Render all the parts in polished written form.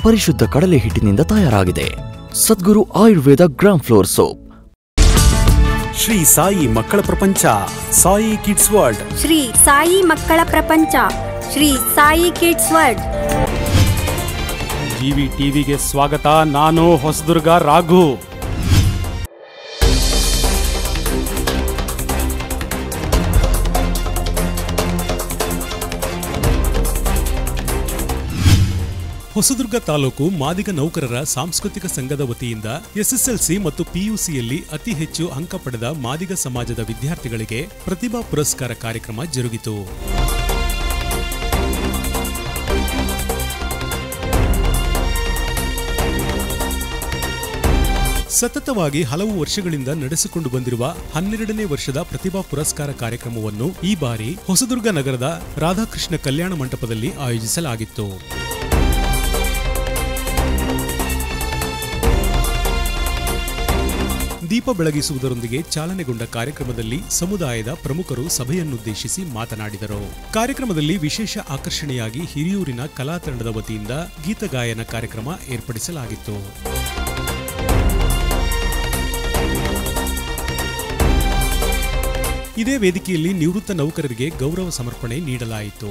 ಪರಿಶುದ್ಧ ಕಡಲೆ ಹಿಟ್ಟಿನಿಂದ ತಯಾರಾಗಿದೆ. Sadguru Ayurveda gram flour soap. Shri Sai ಮಕ್ಕಳ ಪ್ರಪಂಚ, ಸಾಯಿ ಕಿಡ್ಸ್ ವರ್ಲ್ಡ್. ಶ್ರೀ ಸಾಯಿ ಮಕ್ಕಳ ಪ್ರಪಂಚ, Shri Sai kids world. GV ಟಿವಿಗೆ ಸ್ವಾಗತ. ನಾನು ಹೊಸದುರ್ಗ ರಾಘು. ಹೊಸದುರ್ಗ ತಾಲೂಕು ಮಾದಿಗ ನೌಕರರ ಸಾಂಸ್ಕೃತಿಕ ಸಂಘದ ವತಿಯಿಂದ ಎಸ್ಎಸ್ಎಲ್ಸಿ ಮತ್ತು ಪಿಯುಸಿಯಲ್ಲಿ ಅತಿ ಹೆಚ್ಚು ಅಂಕ ಪಡೆದ ಮಾದಿಗ ಸಮಾಜದ ವಿದ್ಯಾರ್ಥಿಗಳಿಗೆ ಪ್ರತಿಭಾ ಪುರಸ್ಕಾರ ಕಾರ್ಯಕ್ರಮ ಜರುಗಿತು. ಸತತವಾಗಿ ಹಲವು ವರ್ಷಗಳಿಂದ ನಡೆಸಿಕೊಂಡು ಬಂದಿರುವ 12ನೇ ವರ್ಷದ ಪ್ರತಿಭಾ ಪುರಸ್ಕಾರ ಕಾರ್ಯಕ್ರಮವನ್ನು ಈ ಬಾರಿ ಹೊಸದುರ್ಗ ನಗರದ ರಾಧಾಕೃಷ್ಣ ಕಲ್ಯಾಣ ಮಂಟಪದಲ್ಲಿ ಆಯೋಜಿಸಲಾಗಿತ್ತು. ದೀಪ ಬೆಳಗಿಸುವುದರೊಂದಿಗೆ ಚಾಲನೆಗೊಂಡ ಕಾರ್ಯಕ್ರಮದಲ್ಲಿ ಸಮುದಾಯದ ಪ್ರಮುಖರು ಸಭೆಯನ್ನುದ್ದೇಶಿಸಿ ಮಾತನಾಡಿದರು. ಕಾರ್ಯಕ್ರಮದಲ್ಲಿ ವಿಶೇಷ ಆಕರ್ಷಣೆಯಾಗಿ ಹಿರಿಯೂರಿನ ಕಲಾ ತಂಡದ ವತಿಯಿಂದ ಗೀತಗಾಯನ ಕಾರ್ಯಕ್ರಮ ಏರ್ಪಡಿಸಲಾಗಿತ್ತು. ಇದೇ ವೇದಿಕೆಯಲ್ಲಿ ನಿವೃತ್ತ ನೌಕರರಿಗೆ ಗೌರವ ಸಮರ್ಪಣೆ ನೀಡಲಾಯಿತು.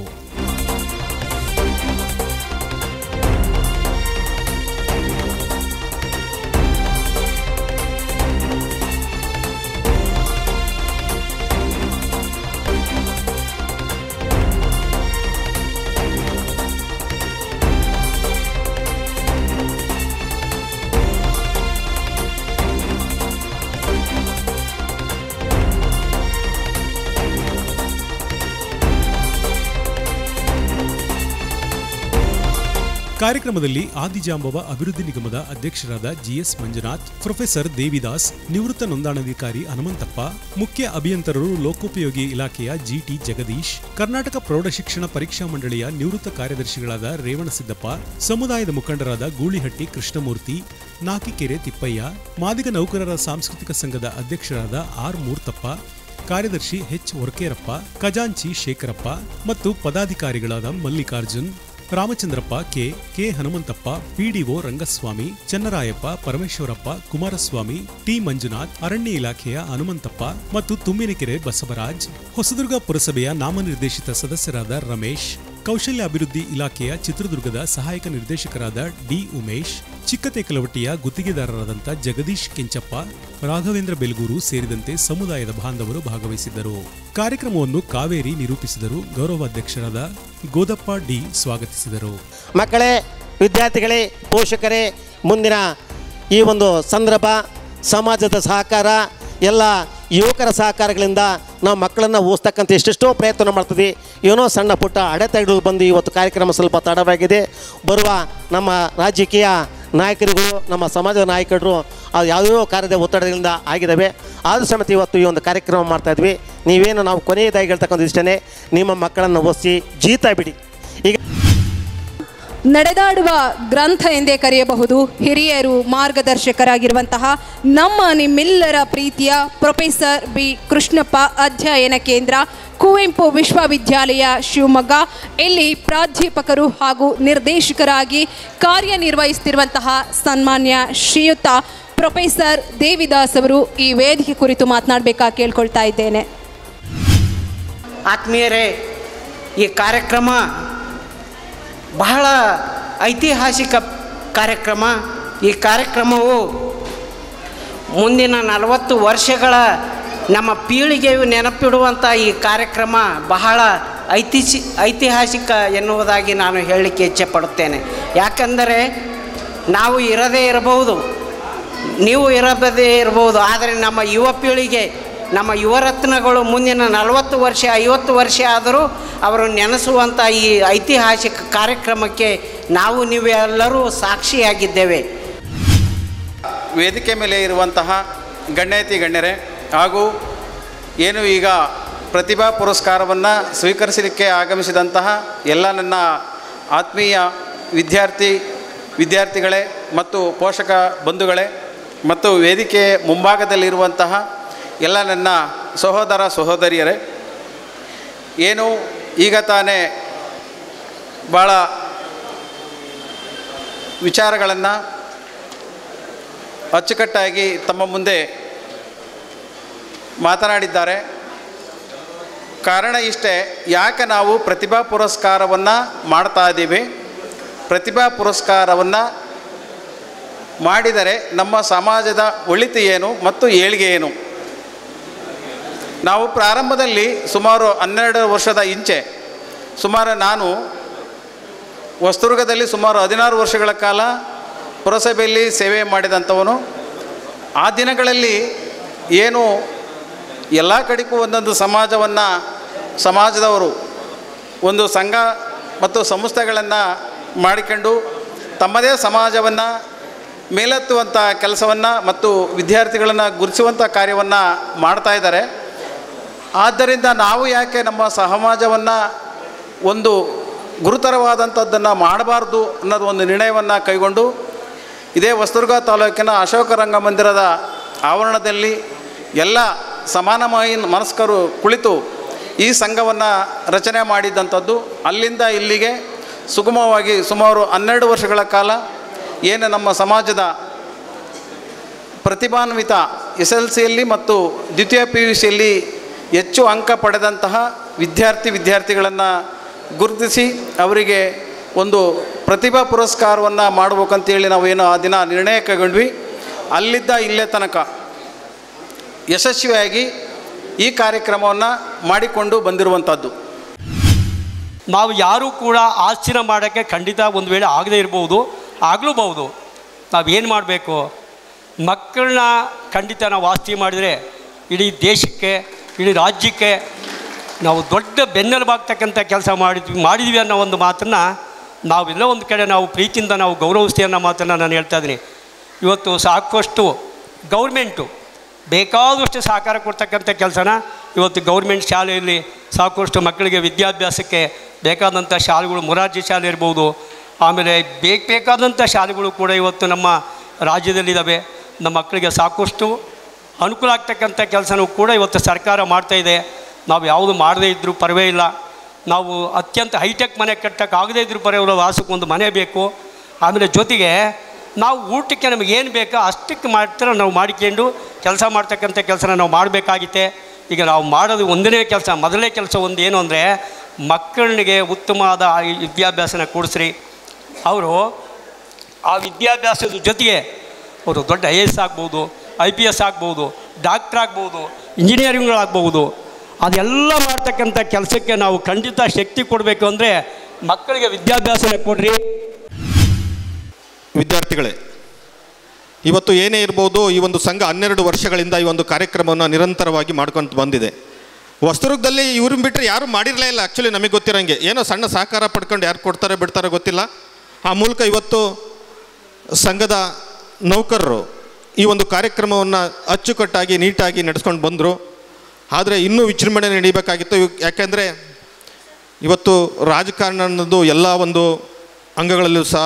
ಕಾರ್ಯಕ್ರಮದಲ್ಲಿ ಆದಿಜಾಂಬವ ಅಭಿವೃದ್ಧಿ ನಿಗಮದ ಅಧ್ಯಕ್ಷರಾದ ಜಿಎಸ್ ಮಂಜುನಾಥ್, ಪ್ರೊಫೆಸರ್ ದೇವಿದಾಸ್, ನಿವೃತ್ತ ನೋಂದಣಾಧಿಕಾರಿ ಹನುಮಂತಪ್ಪ, ಮುಖ್ಯ ಅಭಿಯಂತರರು ಲೋಕೋಪಯೋಗಿ ಇಲಾಖೆಯ ಜಿಟಿ ಜಗದೀಶ್, ಕರ್ನಾಟಕ ಪ್ರೌಢಶಿಕ್ಷಣ ಪರೀಕ್ಷಾ ಮಂಡಳಿಯ ನಿವೃತ್ತ ಕಾರ್ಯದರ್ಶಿಗಳಾದ ರೇವಣಸಿದ್ದಪ್ಪ, ಸಮುದಾಯದ ಮುಖಂಡರಾದ ಗೂಳಿಹಟ್ಟಿ ಕೃಷ್ಣಮೂರ್ತಿ, ನಾಕಿಕೆರೆ ತಿಪ್ಪಯ್ಯ, ಮಾದಿಗ ನೌಕರರ ಸಾಂಸ್ಕೃತಿಕ ಸಂಘದ ಅಧ್ಯಕ್ಷರಾದ ಆರ್ ಮೂರ್ತಪ್ಪ, ಕಾರ್ಯದರ್ಶಿ ಎಚ್ ವರ್ಕೇರಪ್ಪ, ಖಜಾಂಚಿ ಶೇಖರಪ್ಪ ಮತ್ತು ಪದಾಧಿಕಾರಿಗಳಾದ Mallikarjun, Ramachandrappa, K Hanumanthappa, PDO Rangaswamy, Channarayappa, Parameshwarappa, Kumaraswamy, T Manjunath, ಅರಣ್ಯ ಇಲಾಖೆಯ ಹನುಮಂತಪ್ಪ ಮತ್ತು ತುಂಬಿನಕೆರೆ ಬಸವರಾಜ್, ಹೊಸದುರ್ಗ ಪುರಸಭೆಯ ನಾಮನಿರ್ದೇಶಿತ ಸದಸ್ಯರಾದ ರಮೇಶ್, ಕೌಶಲ್ಯ ಅಭಿವೃದ್ಧಿ ಇಲಾಖೆಯ ಚಿತ್ರದುರ್ಗದ ಸಹಾಯಕ ನಿರ್ದೇಶಕರಾದ ಡಿ ಉಮೇಶ್, ಚಿಕ್ಕತೇಕಲವಟ್ಟಿಯ ಗುತ್ತಿಗೆದಾರರಾದಂಥ ಜಗದೀಶ್ ಕೆಂಚಪ್ಪ, ರಾಘವೇಂದ್ರ ಬೆಲ್ಗೂರು ಸೇರಿದಂತೆ ಸಮುದಾಯದ ಬಾಂಧವರು ಭಾಗವಹಿಸಿದ್ದರು. ಕಾರ್ಯಕ್ರಮವನ್ನು ಕಾವೇರಿ ನಿರೂಪಿಸಿದರು. ಗೌರವಾಧ್ಯಕ್ಷರಾದ ಗೋದಪ್ಪ ಡಿ ಸ್ವಾಗತಿಸಿದರು. ಮಕ್ಕಳೇ, ವಿದ್ಯಾರ್ಥಿಗಳೇ, ಪೋಷಕರೇ, ಮುಂದಿನ ಈ ಒಂದು ಸಂದರ್ಭ ಸಮಾಜದ ಸಹಕಾರ, ಎಲ್ಲ ಯುವಕರ ಸಹಕಾರಗಳಿಂದ ನಾವು ಮಕ್ಕಳನ್ನು ಓದಿಸ್ತಕ್ಕಂಥ ಎಷ್ಟೆಷ್ಟೋ ಪ್ರಯತ್ನ ಮಾಡ್ತೀವಿ. ಏನೋ ಸಣ್ಣ ಪುಟ್ಟ ಅಡೆತಡೆಗಳು ಬಂದು ಇವತ್ತು ಕಾರ್ಯಕ್ರಮ ಸ್ವಲ್ಪ ತಡವಾಗಿದೆ. ಬರುವ ನಮ್ಮ ರಾಜಕೀಯ ನಾಯಕರಿಗೂ ನಮ್ಮ ಸಮಾಜದ ನಾಯಕರು ಅದು ಯಾವುದೋ ಕಾರ್ಯದ ಒತ್ತಡದಿಂದ ಆಗಿದ್ದಾವೆ. ಆದರೂ ಸಮೇತ ಇವತ್ತು ಈ ಒಂದು ಕಾರ್ಯಕ್ರಮ ಮಾಡ್ತಾಯಿದ್ವಿ. ನೀವೇನು ನಾವು ಕೊನೆಯದಾಗಿ ಹೇಳ್ತಕ್ಕಂಥ ಇಷ್ಟೇ, ನಿಮ್ಮ ಮಕ್ಕಳನ್ನು ಓದಿಸಿ ಜೀತ ಬಿಡಿ. ಈಗ ನಡೆದಾಡುವ ಗ್ರಂಥ ಎಂದೇ ಕರೆಯಬಹುದು. ಹಿರಿಯರು ಮಾರ್ಗದರ್ಶಕರಾಗಿರುವಂತಹ ನಿಮ್ಮೆಲ್ಲರ ಪ್ರೀತಿಯ ಪ್ರೊಫೆಸರ್ ಬಿ ಕೃಷ್ಣಪ್ಪ ಅಧ್ಯಯನ ಕೇಂದ್ರ, ಕುವೆಂಪು ವಿಶ್ವವಿದ್ಯಾಲಯ ಶಿವಮೊಗ್ಗ, ಇಲ್ಲಿ ಪ್ರಾಧ್ಯಾಪಕರು ಹಾಗೂ ನಿರ್ದೇಶಕರಾಗಿ ಕಾರ್ಯನಿರ್ವಹಿಸುತ್ತಿರುವಂತಹ ಸನ್ಮಾನ್ಯ ಶ್ರೀಯುತ ಪ್ರೊಫೆಸರ್ ದೇವಿದಾಸ್ ಅವರು ಈ ವೇದಿಕೆ ಕುರಿತು ಮಾತನಾಡಬೇಕಾಗಿ ಕೇಳ್ಕೊಳ್ತಾ ಇದ್ದೇನೆ. ಆತ್ಮೀಯರೇ, ಈ ಕಾರ್ಯಕ್ರಮ ಬಹಳ ಐತಿಹಾಸಿಕ ಕಾರ್ಯಕ್ರಮ. ಈ ಕಾರ್ಯಕ್ರಮವು ಮುಂದಿನ 40 ವರ್ಷಗಳ ನಮ್ಮ ಪೀಳಿಗೆಯು ನೆನಪಿಡುವಂಥ ಈ ಕಾರ್ಯಕ್ರಮ ಬಹಳ ಐತಿಹಾಸಿಕ ಎನ್ನುವುದಾಗಿ ನಾನು ಹೇಳಲಿಕ್ಕೆ ಇಚ್ಛೆಪಡುತ್ತೇನೆ. ಯಾಕಂದರೆ ನಾವು ಇರದೇ ಇರಬಹುದು, ನೀವು ಇರದೇ ಇರಬಹುದು, ಆದರೆ ನಮ್ಮ ಯುವ ಪೀಳಿಗೆ, ನಮ್ಮ ಯುವರತ್ನಗಳು ಮುಂದಿನ 40 ವರ್ಷ 50 ವರ್ಷ ಆದರೂ ಅವರು ನೆನೆಸುವಂಥ ಈ ಐತಿಹಾಸಿಕ ಕಾರ್ಯಕ್ರಮಕ್ಕೆ ನಾವು ನೀವೆಲ್ಲರೂ ಸಾಕ್ಷಿಯಾಗಿದ್ದೇವೆ. ವೇದಿಕೆ ಮೇಲೆ ಇರುವಂತಹ ಗಣ್ಯಾತಿ ಗಣ್ಯರೇ ಹಾಗೂ ಏನು ಈಗ ಪ್ರತಿಭಾ ಪುರಸ್ಕಾರವನ್ನು ಸ್ವೀಕರಿಸಲಿಕ್ಕೆ ಆಗಮಿಸಿದಂತಹ ಎಲ್ಲ ನನ್ನ ಆತ್ಮೀಯ ವಿದ್ಯಾರ್ಥಿಗಳೇ ಮತ್ತು ಪೋಷಕ ಬಂಧುಗಳೇ ಮತ್ತು ವೇದಿಕೆ ಮುಂಭಾಗದಲ್ಲಿರುವಂತಹ ಎಲ್ಲ ನನ್ನ ಸಹೋದರ ಸಹೋದರಿಯರೇ, ಏನು ಈಗ ತಾನೇ ಭಾಳ ವಿಚಾರಗಳನ್ನು ಅಚ್ಚುಕಟ್ಟಾಗಿ ತಮ್ಮ ಮುಂದೆ ಮಾತನಾಡಿದ್ದಾರೆ. ಕಾರಣ ಇಷ್ಟೇ, ಯಾಕೆ ನಾವು ಪ್ರತಿಭಾ ಪುರಸ್ಕಾರವನ್ನು ಮಾಡ್ತಾ ಇದ್ದೀವಿ. ಪ್ರತಿಭಾ ಪುರಸ್ಕಾರವನ್ನು ಮಾಡಿದರೆ ನಮ್ಮ ಸಮಾಜದ ಒಳಿತು ಏನು ಮತ್ತು ಏಳಿಗೆ ಏನು. ನಾವು ಪ್ರಾರಂಭದಲ್ಲಿ ಸುಮಾರು 12 ವರ್ಷದ ಇಂಚೆ ನಾನು ಹೊಸದುರ್ಗದಲ್ಲಿ ಸುಮಾರು 16 ವರ್ಷಗಳ ಕಾಲ ಪುರಸಭೆಯಲ್ಲಿ ಸೇವೆ ಮಾಡಿದಂಥವನು. ಆ ದಿನಗಳಲ್ಲಿ ಏನು ಎಲ್ಲ ಕಡೆಗೂ ಒಂದೊಂದು ಸಮಾಜದವರು ಒಂದು ಸಂಘ ಮತ್ತು ಸಂಸ್ಥೆಗಳನ್ನು ಮಾಡಿಕೊಂಡು ತಮ್ಮದೇ ಸಮಾಜವನ್ನು ಮೇಲೆತ್ತುವಂಥ ಕೆಲಸವನ್ನು ಮತ್ತು ವಿದ್ಯಾರ್ಥಿಗಳನ್ನು ಗುರುತಿಸುವಂಥ ಕಾರ್ಯವನ್ನು ಮಾಡ್ತಾಯಿದ್ದಾರೆ. ಆದ್ದರಿಂದ ನಾವು ಯಾಕೆ ನಮ್ಮ ಸಮಾಜವನ್ನು ಒಂದು ಗುರುತರವಾದಂಥದ್ದನ್ನು ಮಾಡಬಾರ್ದು ಅನ್ನೋದು ಒಂದು ನಿರ್ಣಯವನ್ನು ಕೈಗೊಂಡು ಇದೇ ಹೊಸದುರ್ಗ ತಾಲೂಕಿನ ಅಶೋಕ ರಂಗಮಂದಿರದ ಆವರಣದಲ್ಲಿ ಎಲ್ಲ ಸಮಾನ ಮನಸ್ಕರು ಕುಳಿತು ಈ ಸಂಘವನ್ನು ರಚನೆ ಮಾಡಿದ್ದಂಥದ್ದು. ಅಲ್ಲಿಂದ ಇಲ್ಲಿಗೆ ಸುಗಮವಾಗಿ ಸುಮಾರು 12 ವರ್ಷಗಳ ಕಾಲ ಏನು ನಮ್ಮ ಸಮಾಜದ ಪ್ರತಿಭಾನ್ವಿತ SLCಯಲ್ಲಿ ಮತ್ತು ದ್ವಿತೀಯ PUCಯಲ್ಲಿ ಹೆಚ್ಚು ಅಂಕ ಪಡೆದಂತಹ ವಿದ್ಯಾರ್ಥಿಗಳನ್ನು ಗುರುತಿಸಿ ಅವರಿಗೆ ಒಂದು ಪ್ರತಿಭಾ ಪುರಸ್ಕಾರವನ್ನು ಮಾಡಬೇಕಂತೇಳಿ ನಾವೇನು ಆ ದಿನ ನಿರ್ಣಯ ಕೈಗೊಂಡ್ವಿ. ಅಲ್ಲಿದ್ದ ಇಲ್ಲೇ ತನಕ ಯಶಸ್ವಿಯಾಗಿ ಈ ಕಾರ್ಯಕ್ರಮವನ್ನು ಮಾಡಿಕೊಂಡು ಬಂದಿರುವಂಥದ್ದು. ನಾವು ಯಾರೂ ಕೂಡ ಆಸ್ತಿನ ಮಾಡೋಕ್ಕೆ ಖಂಡಿತ ಒಂದು ವೇಳೆ ಆಗದೇ ಇರ್ಬೋದು, ಆಗಲೂಬಹುದು. ನಾವೇನು ಮಾಡಬೇಕು, ಮಕ್ಕಳನ್ನ ಖಂಡಿತ ನಾವು ಆಸ್ತಿ ಮಾಡಿದರೆ ಇಡೀ ದೇಶಕ್ಕೆ, ಇಡೀ ರಾಜ್ಯಕ್ಕೆ ನಾವು ದೊಡ್ಡ ಬೆನ್ನೆಲುಬಾಗ್ತಕ್ಕಂಥ ಕೆಲಸ ಮಾಡಿದ್ವಿ ಅನ್ನೋ ಒಂದು ಮಾತನ್ನು ನಾವೆಲ್ಲ ಒಂದು ಕಡೆ ನಾವು ಪ್ರೀತಿಯಿಂದ ನಾವು ಗೌರವಿಸ್ತೀವಿ ಅನ್ನೋ ಮಾತನ್ನು ನಾನು ಹೇಳ್ತಾ ಇದ್ದೀನಿ. ಇವತ್ತು ಸಾಕಷ್ಟು ಗೌರ್ಮೆಂಟು ಬೇಕಾದಷ್ಟು ಸಹಕಾರ ಕೊಡ್ತಕ್ಕಂಥ ಕೆಲಸನ ಇವತ್ತು ಗೌರ್ಮೆಂಟ್ ಶಾಲೆಯಲ್ಲಿ ಸಾಕಷ್ಟು ಮಕ್ಕಳಿಗೆ ವಿದ್ಯಾಭ್ಯಾಸಕ್ಕೆ ಬೇಕಾದಂಥ ಶಾಲೆಗಳು, ಮೊರಾರ್ಜಿ ಶಾಲೆ ಇರ್ಬೋದು, ಆಮೇಲೆ ಬೇಕಾದಂಥ ಶಾಲೆಗಳು ಕೂಡ ಇವತ್ತು ನಮ್ಮ ರಾಜ್ಯದಲ್ಲಿದ್ದಾವೆ. ನಮ್ಮ ಮಕ್ಕಳಿಗೆ ಸಾಕಷ್ಟು ಅನುಕೂಲ ಆಗ್ತಕ್ಕಂಥ ಕೆಲಸನೂ ಕೂಡ ಇವತ್ತು ಸರ್ಕಾರ ಮಾಡ್ತಾಯಿದೆ. ನಾವು ಯಾವುದು ಮಾಡದೇ ಇದ್ದರೂ ಪರವೇ ಇಲ್ಲ. ನಾವು ಅತ್ಯಂತ ಹೈಟೆಕ್ ಮನೆ ಕಟ್ಟೋಕ್ಕಾಗದೇ ಇದ್ದರೂ ಪರವಾಗಿಲ್ಲ, ವಾಸಕ್ಕೊಂದು ಮನೆ ಬೇಕು. ಆಮೇಲೆ ಜೊತೆಗೆ ನಾವು ಊಟಕ್ಕೆ ನಮಗೆ ಏನು ಬೇಕೋ ಅಷ್ಟಕ್ಕೆ ಮಾತ್ರ ನಾವು ಮಾಡಿಕೊಂಡು ಕೆಲಸ ಮಾಡ್ತಕ್ಕಂಥ ಕೆಲಸನ ನಾವು ಮಾಡಬೇಕಾಗಿತ್ತೆ. ಈಗ ನಾವು ಮಾಡೋದು ಒಂದನೇ ಕೆಲಸ, ಮೊದಲನೇ ಕೆಲಸ ಒಂದು ಏನು ಅಂದರೆ ಮಕ್ಕಳಿಗೆ ಉತ್ತಮವಾದ ವಿದ್ಯಾಭ್ಯಾಸನ ಕೊಡಿಸ್ರಿ. ಅವರು ಆ ವಿದ್ಯಾಭ್ಯಾಸದ ಜೊತೆಗೆ ಅವರು ದೊಡ್ಡ IAS ಆಗ್ಬೋದು, IPS ಆಗ್ಬೋದು, ಡಾಕ್ಟ್ರ್ ಆಗ್ಬೋದು, ಇಂಜಿನಿಯರಿಂಗ್ಗಳಾಗ್ಬೋದು. ಅದೆಲ್ಲ ಮಾಡ್ತಕ್ಕಂಥ ಕೆಲಸಕ್ಕೆ ನಾವು ಖಂಡಿತ ಶಕ್ತಿ ಕೊಡಬೇಕು. ಅಂದರೆ ಮಕ್ಕಳಿಗೆ ವಿದ್ಯಾಭ್ಯಾಸನ ಕೊಡ್ರಿ. ವಿದ್ಯಾರ್ಥಿಗಳೇ, ಇವತ್ತು ಏನೇ ಇರ್ಬೋದು, ಈ ಒಂದು ಸಂಘ 12 ವರ್ಷಗಳಿಂದ ಈ ಒಂದು ಕಾರ್ಯಕ್ರಮವನ್ನು ನಿರಂತರವಾಗಿ ಮಾಡ್ಕೊಂಡು ಬಂದಿದೆ. ಹೊಸದುರ್ಗದಲ್ಲಿ ಇವ್ರನ್ನ ಬಿಟ್ಟರೆ ಯಾರೂ ಮಾಡಿರಲೇ ಇಲ್ಲ. ಆ್ಯಕ್ಚುಲಿ ನಮಗೆ ಗೊತ್ತಿರೋಂಗೆ ಏನೋ ಸಣ್ಣ ಸಹಕಾರ ಪಡ್ಕೊಂಡು ಯಾರು ಕೊಡ್ತಾರೆ ಬಿಡ್ತಾರೆ ಗೊತ್ತಿಲ್ಲ. ಆ ಮೂಲಕ ಇವತ್ತು ಸಂಘದ ನೌಕರರು ಈ ಒಂದು ಕಾರ್ಯಕ್ರಮವನ್ನು ಅಚ್ಚುಕಟ್ಟಾಗಿ ನೀಟಾಗಿ ನಡೆಸ್ಕೊಂಡು ಬಂದರು. ಆದರೆ ಇನ್ನೂ ವಿಜೃಂಭಣೆ ನಡೀಬೇಕಾಗಿತ್ತು. ಯಾಕೆಂದರೆ ಇವತ್ತು ರಾಜಕಾರಣ ಅನ್ನೋದು ಎಲ್ಲ ಒಂದು ಅಂಗಗಳಲ್ಲೂ ಸಹ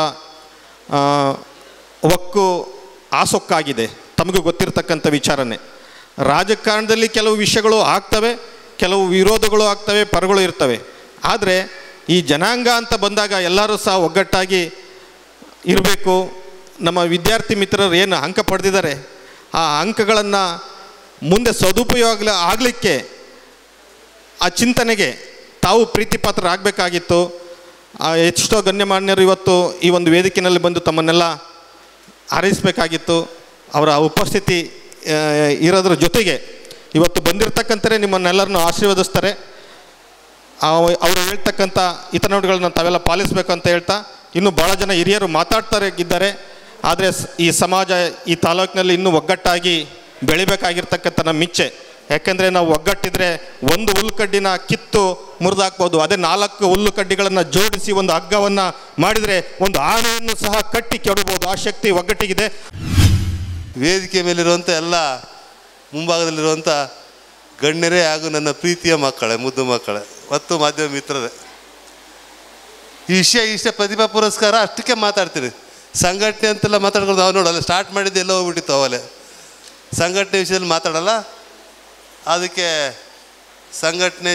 ಒಕ್ಕು ಆಸೊಕ್ಕಾಗಿದೆ. ತಮಗೂ ಗೊತ್ತಿರತಕ್ಕಂಥ ವಿಚಾರನೇ. ರಾಜಕಾರಣದಲ್ಲಿ ಕೆಲವು ವಿಷಯಗಳು ಆಗ್ತವೆ, ಕೆಲವು ವಿರೋಧಗಳು ಆಗ್ತವೆ, ಪರಗಳು ಇರ್ತವೆ. ಆದರೆ ಈ ಜನಾಂಗ ಅಂತ ಬಂದಾಗ ಎಲ್ಲರೂ ಸಹ ಒಗ್ಗಟ್ಟಾಗಿ ಇರಬೇಕು. ನಮ್ಮ ವಿದ್ಯಾರ್ಥಿ ಮಿತ್ರರು ಏನು ಅಂಕ ಪಡೆದಿದ್ದಾರೆ ಆ ಅಂಕಗಳನ್ನು ಮುಂದೆ ಸದುಪಯೋಗ ಆಗಲಿಕ್ಕೆ ಆ ಚಿಂತನೆಗೆ ತಾವು ಪ್ರೀತಿಪಾತ್ರ ಆಗಬೇಕಾಗಿತ್ತು. ಎಷ್ಟೋ ಗಣ್ಯಮಾನ್ಯರು ಇವತ್ತು ಈ ಒಂದು ವೇದಿಕೆಯಲ್ಲಿ ಬಂದು ತಮ್ಮನ್ನೆಲ್ಲ ಹಾರೈಸಬೇಕಾಗಿತ್ತು. ಅವರ ಉಪಸ್ಥಿತಿ ಇರೋದ್ರ ಜೊತೆಗೆ ಇವತ್ತು ಬಂದಿರತಕ್ಕಂಥರೇ ನಿಮ್ಮನ್ನೆಲ್ಲರನ್ನು ಆಶೀರ್ವದಿಸ್ತಾರೆ. ಅವರು ಹೇಳ್ತಕ್ಕಂಥ ಹಿತನುಡಿಗಳನ್ನ ತಾವೆಲ್ಲ ಪಾಲಿಸಬೇಕು ಅಂತ ಹೇಳ್ತಾ, ಇನ್ನೂ ಭಾಳ ಜನ ಹಿರಿಯರು ಮಾತಾಡ್ತಾರೆ. ಆದರೆ ಈ ಸಮಾಜ ಈ ತಾಲೂಕಿನಲ್ಲಿ ಇನ್ನೂ ಒಗ್ಗಟ್ಟಾಗಿ ಬೆಳಿಬೇಕಾಗಿರ್ತಕ್ಕಂಥ ನಮ್ಮ ಇಚ್ಛೆ. ಯಾಕೆಂದರೆ ನಾವು ಒಗ್ಗಟ್ಟಿದ್ರೆ ಒಂದು ಹುಲ್ಲುಕಡ್ಡಿನ ಕಿತ್ತು ಮುರಿದಾಕ್ಬೋದು. ಅದೇ 4 ಹುಲ್ಲುಕಡ್ಡಿಗಳನ್ನು ಜೋಡಿಸಿ ಒಂದು ಹಗ್ಗವನ್ನು ಮಾಡಿದರೆ ಒಂದು ಆನೆಯನ್ನು ಸಹ ಕಟ್ಟಿ ಕೆಡಬೋದು. ಆ ಶಕ್ತಿ ಒಗ್ಗಟ್ಟಿಗಿದೆ. ವೇದಿಕೆ ಮೇಲಿರುವಂಥ ಎಲ್ಲ ಮುಂಭಾಗದಲ್ಲಿರುವಂಥ ಗಣ್ಯರೇ ಹಾಗೂ ನನ್ನ ಪ್ರೀತಿಯ ಮಕ್ಕಳೇ, ಮುದ್ದು ಮಕ್ಕಳೇ ಮತ್ತು ಮಾಧ್ಯಮ ಮಿತ್ರರೇ, ಈ ವಿಷಯ ಪ್ರತಿಭಾ ಪುರಸ್ಕಾರ ಅಷ್ಟಕ್ಕೆ ಮಾತಾಡ್ತೀರಿ. ಸಂಘಟನೆ ಅಂತೆಲ್ಲ ಮಾತಾಡ್ಕೊಂಡು ನಾವು ನೋಡಲ್ಲ. ಸ್ಟಾರ್ಟ್ ಮಾಡಿದ್ದು ಎಲ್ಲ ಹೋಗ್ಬಿಟ್ಟಿತ್ತು ಅವಲೇ. ಸಂಘಟನೆ ವಿಷಯದಲ್ಲಿ ಮಾತಾಡಲ್ಲ. ಅದಕ್ಕೆ ಸಂಘಟನೆ